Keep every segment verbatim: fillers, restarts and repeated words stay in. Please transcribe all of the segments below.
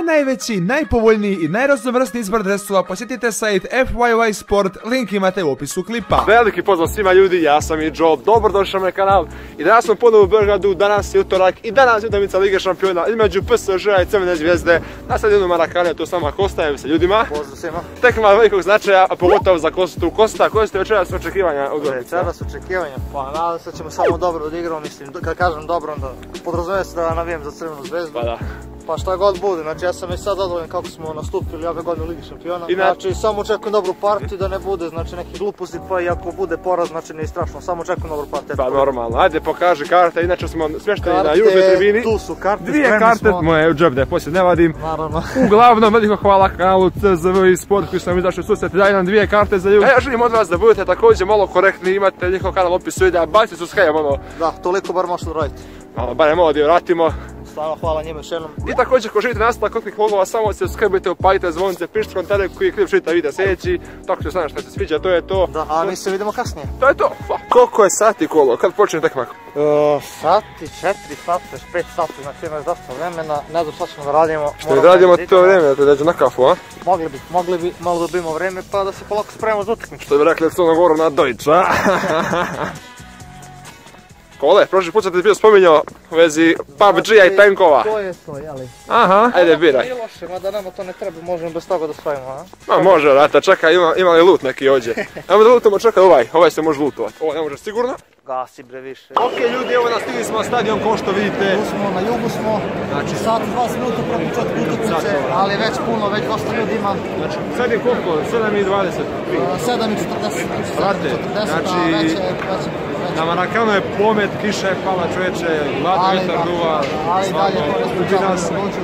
najveći, najpovoljniji i najraznovrsniji izbor dresova posjetite sajt F Y Y Sport, link imate u opisu klipa. Veliki pozdrav svima ljudi, ja sam i Joe, dobrodošli na moj kanal i danas smo ponovo u Beogradu, danas je utorak i danas je utakmica Lige šampiona između P S Ž-a i Crvene zvijezde na stadionu Marakane, tu sama Kosta, sa ljudima. Pozdrav svima. Tekma velikog značaja, a pogotovo za Kostu. Kosta, koje ste večeras očekivanja od utakmice? Večeras očekivanja, pa nadam se da ćemo samo dobro odigrati, mislim, kad kažem dobro, onda podrazumijeva se da navijem za Crvenu zvezdu. Pa da. Pa šta god bude, znači ja sam i sad zadovoljan kako smo nastupili ove godine u Ligi šampiona. Znači samo očekujem dobru partiju, da ne bude znači neki gluposti, pa i ako bude poraz, znači nije strašno, samo očekujem dobru partiju. Pa normalno, ajde pokaži karte, inače smo smješteni na južnoj tribini. Tu su karte, dvije karte, moje u džep da je poslije ne vadim. Naravno. Uglavnom, veliko hvala kanalu C Z V i Sport koji sam izašli u susret, daje nam dvije karte za jug. A ja želim od vas da budete također malo korektni, imate njihov kanal u opisu videa, bacite subscribe ono. Da, toliko bar možete uraditi. Malo, barem ovo dio vratimo. Stvarno hvala njima još jednom. I također ako želite nastavak koliko vlogova, samo se subscribe-ite, upalite zvonce, pišite komentare koji klip želite vidjeti sljedeći. Tako što znam što se sviđa, to je to. Da, a mi se vidimo kasnije. To je to. Koliko je sati kolo? Kad počne tekma? Sati, četiri sati, pet sati, znači ima još dosta vremena, ne znam šta ćemo da radimo. Što ne radimo to vrijeme, da te dođe na kafu, a? Mogli bi, mogli bi, malo dobijemo vrijeme pa da se polako spremamo za utakmicu. Što bi rekli Crnom Gorom na Deutsch, a? Kole, prošli put sam ti bio spominjao u vezi P U B G-a i tenkova. To je to, jeli? Aha, ajde biraj. Nije loše, mada nama to ne treba, možemo bez toga da stavimo, a? Ma može, vrata, čekaj, ima li loot neki ovdje? Ajmo da lootamo, čekaj ovaj, ovaj se može lootovat. Ovo ne može sigurno. Gasi bre više. Ok ljudi, evo nastigli smo na stadion kao što vidite. Tu smo, na jugu smo, znači sat i dvadeset minuta pro početku utakmice, ali već puno, već dosta ljudi ima. Znači, sad je koliko? sedam i dvadeset? sedam i četrdeset. Vrate, znači, na Marakanu je pomet, kiša je pala čoveče, hladno vjetar duva, stvarno, ljudi nas.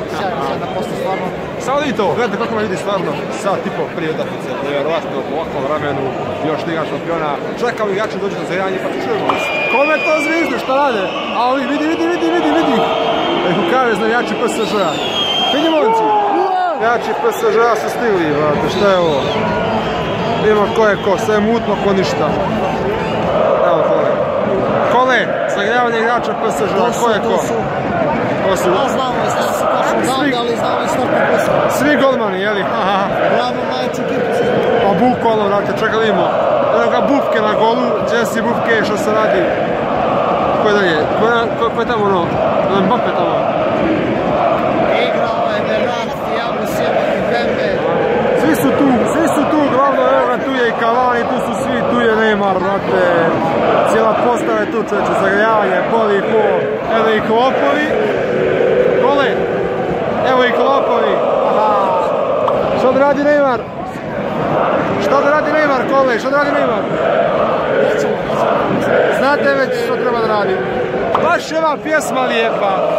Samo vidite ovo, gledajte kako me vidi stvarno, sat i pol prije utakmice, nevjerovatno u ovakvom vremenu, još Liga šampiona, čekam i ja ću doći do zajanje pa čujemo vas. Kome to zvizdu, šta rade? A ovi, vidi, vidi, vidi, vidi, vidi. Eko kave znam, jači P S Ž-a. Vidi momci, jači P S Ž-a su stigli, vrate, šta je ovo? Vidimo ko je ko, sve je mutno ko ništa. Evo Kole. Kole, zagrijavanje igrača P S Ž-a, ko je ko? Ko su? Ja znamo, znam se ko što znam, ali znamo i startni posao. Svi golmani, jeli? Glavno najjaču kipu se. Pa bukvalno, vrate, čekaj vidimo. Evo ga Bufke na golu, Jesse Bufke, što se radi? Ko je dalje? Ko je tamo ono? Mbappe tamo? Igrao je Bernard, Thiago Silva i Pembe. Svi su tu, svi su tu, glavno evo ga, tu je i Cavani, tu su svi, tu je Neymar, vrate. Cijela postava je tu, čeče, zagrijavanje, poli i pol. Evo i klopovi. Kole, evo i klopovi. Što da radi Neymar? Što da radi Neymar, Kole, što da radi Neymar? Znate već što treba da radi. Baš je ova pjesma lijepa.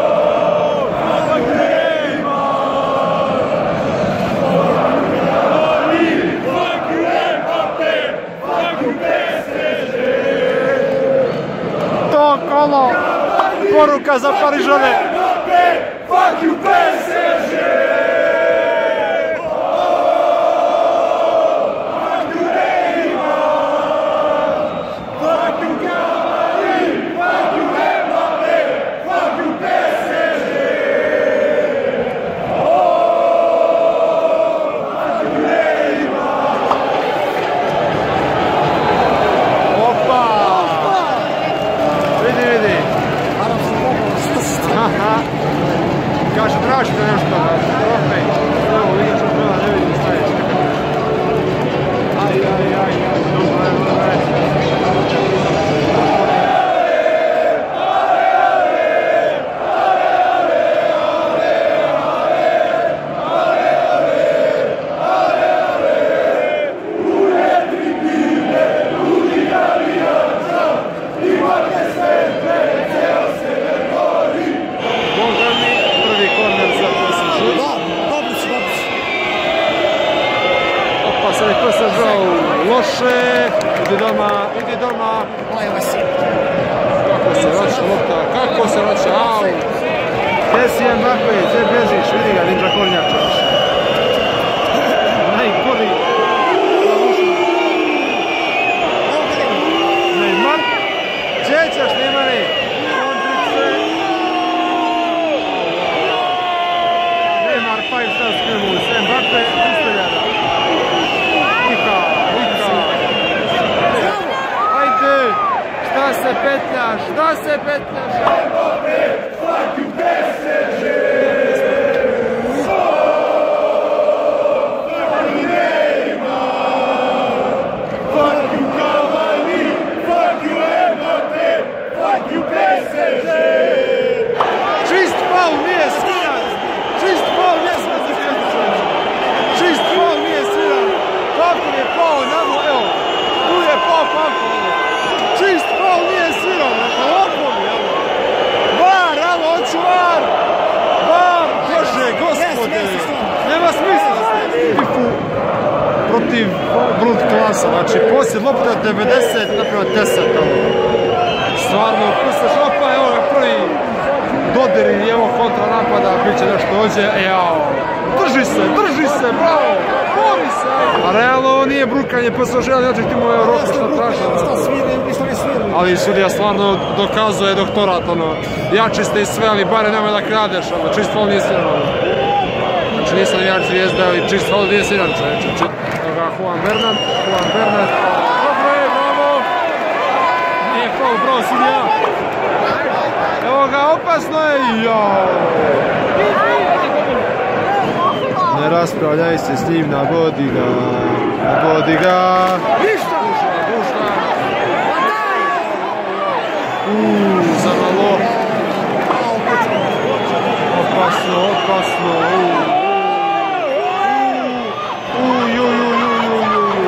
To kolo, poruka za Parižane. Fuck you P S G! Kaže, tražite nešto, trofej, evo, Liga šampiona, ne vidim šta je. Aj, aj, aj, dobro je, dobro je. Sad je P S Ž loše, idi doma, idi doma. Kako se vraća lopta, kako se vraća, au. Gdje si Mbappe, gdje bežiš, vidi ga, ninja kornjača. Najgori. Neymar, gdje ćeš Neymare? Neymar petnjaš, da se petnjaš. Čist faul nije sviran, čist faul nije sviran, čist faul nije sviran, Pavkov je pao namo, evo, tu je pao Pavkov, čist faul nije sviran, opom je, evo, var, evo, hoću var, var, Bože, gospode, nema smisla da ste tipu protiv Brut klasa, znači poslije lopta devedeset naprema deset, stvarno, pustaš opa, evo ga prvi dodir i evo kontra napada, bit će nešto dođe, jao, drži se, drži se, bravo, bori se, a realno ovo nije brukanje, pa se želi oček timo je roku što traži, ali sudija stvarno dokazuje doktorat, ono, jači ste i sve, ali bare nemoj da kradeš, ono, čist faul nije sviran, ono, znači nisam jač zvijezda, ali čist faul nije sviran, čovječe, evo ga Juan Bernat, Juan Bernat, dobro je, bravo, nije faul, bravo, sudija. Evo ga, opasno je, jao! Ne raspravljaj se s njim, nabodi ga, nabodi ga! Ništa! Duška, Uuu, za malo! Opasno, opasno, uuu! Uuu, uuu, uuu, uuu, uuu!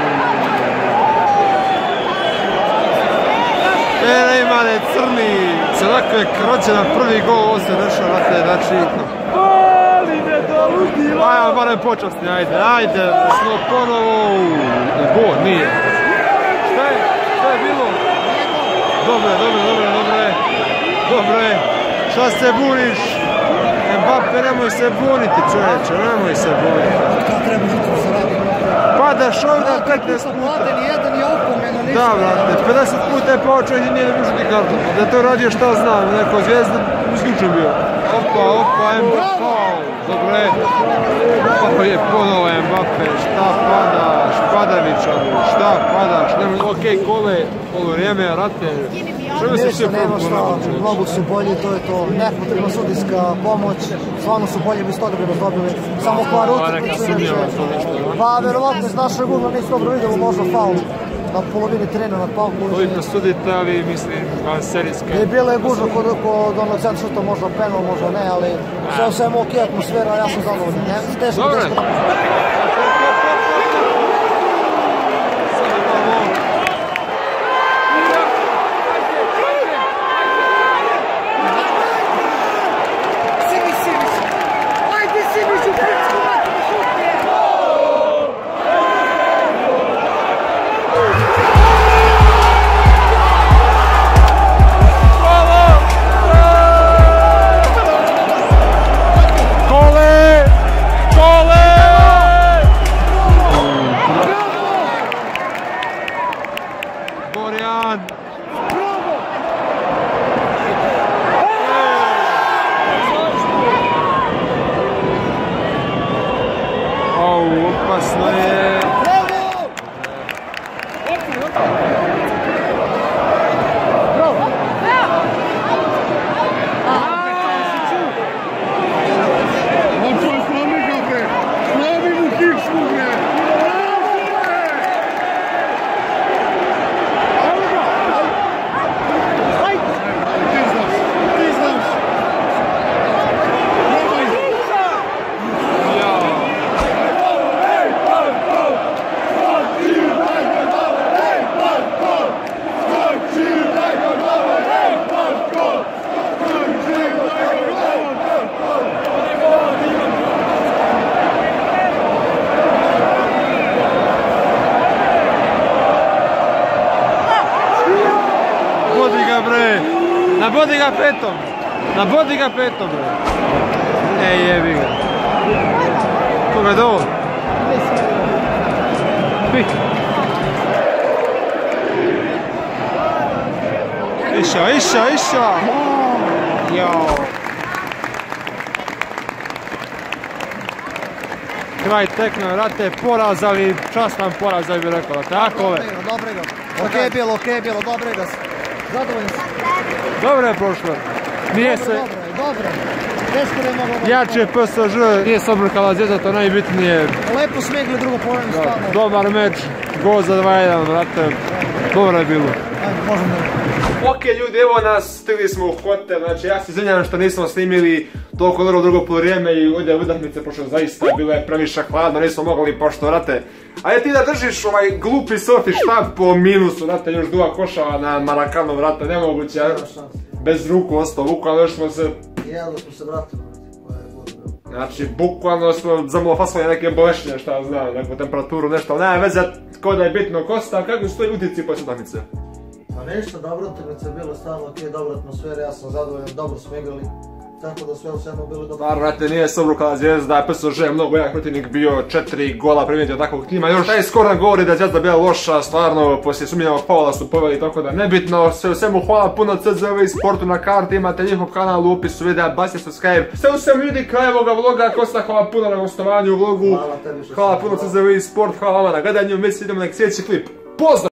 Ere imane crni! Onako je krođena prvi gol, ovo se dešava, znate, znači... Boli me do ludila! Ajde, barem počasni, ajde, ajde, smo ponovo... Gol, nije. Šta je? Šta je bilo? Dobre, dobre, dobre, dobre. Dobre. Šta se buniš? Mbappe, nemoj se buniti, čovječe, nemoj se buniti. Kada treba žutro se radi? Padaš ovdje petnaest puta. Jedan je opomena, ništa. Da, brate, pedeset puta je pao čovjek i nije da žuti karton. Da je to radio šta znam, neko zvijezda isključen bio. Opa, opa, Mbappe, dobre. Ovo je ponovo Mbappe, šta padaš, Padavićaru, šta padaš, nema, okej, kole, ovo vrijeme, rate. Što mi se sve probuku nakon čovječe? Mnogo su bolji, to je to, nepotrebna sudijska pomoć, stvarno su bolji, bi sto dobro dobili, samo kvar utakmicu. Pa verovatno iz našeg ugla nisi dobro vidjelo možda faul na polovini terena nad Pavkom. Ovi prosudite, ali mislim, serijske. I bilo je gužno kod, kod ono centra šuta, možda penal, možda ne, ali sve u svemu ok atmosfera, ja sam zadovoljan. Teško, teško. Opasno je. Nabodi ga petom, nabodi ga petom, bre. E, jebi ga. Koga je ovo? Pi. Iša, iša, iša. Jao. Kraj tekme, vrate, poraz, ali častan poraz, da bi rekao, tako ove. Dobro je bilo, okej bilo, okej bilo, dobro je ga. Zadovoljni sam. Dobro je prošlo. Nije se... Dobro je, dobro je. Teško da je moglo... Jače P S Ž, nije se obrkala Zvijezda, to najbitnije. Lepo smo igli drugo polovinu stvarno. Dobar meč, gol za dva jedan, vrate. Dobro je bilo. Ajde, možemo da... Ok ljudi, evo nas, stigli smo u hotel, znači ja se izvinjam što nismo snimili toliko dobro drugo polovrijeme i ovdje utakmice, pošto zaista bilo je previše hladno, nismo mogli pošto, vrate. Ajde ti da držiš ovaj glupi Sofi štab po minusu, vrate, još duva košava na Marakanu, vrate, nemoguće, bez ruku ostao, bukvalno još smo se... Jedno smo se vratili. Znači, bukvalno smo zamlofasali neke bolešine, šta znam, neku temperaturu, nešto, ali nema veze, ko da je bitno kosta, kako su to utici poslije utakmice? Pa ništa, dobro utakmice je bilo, stvarno ok, dobra atmosfera, ja sam zadovoljan, dobro smo igrali, tako da sve u svemu bili dobro. Stvarno, vrate, nije se obrukala Zvijezda, P S Ž je mnogo jak protivnik bio, četiri gola primijetio takvog tima, još taj skor nam govori da je Zvijezda bila loša, stvarno, poslije sumnjavog faula su poveli, tako da nebitno, sve u svemu hvala puno C Z V i Sportu na karti, imate njihov kanal u opisu videa, basite subscribe, sve u svemu ljudi, kraj ovoga vloga, Kosta, hvala puno na gostovanju u vlogu, hvala puno C Z V i Sport, hvala vama na gledanju, mi se idemo na sljedeći klip, pozdrav!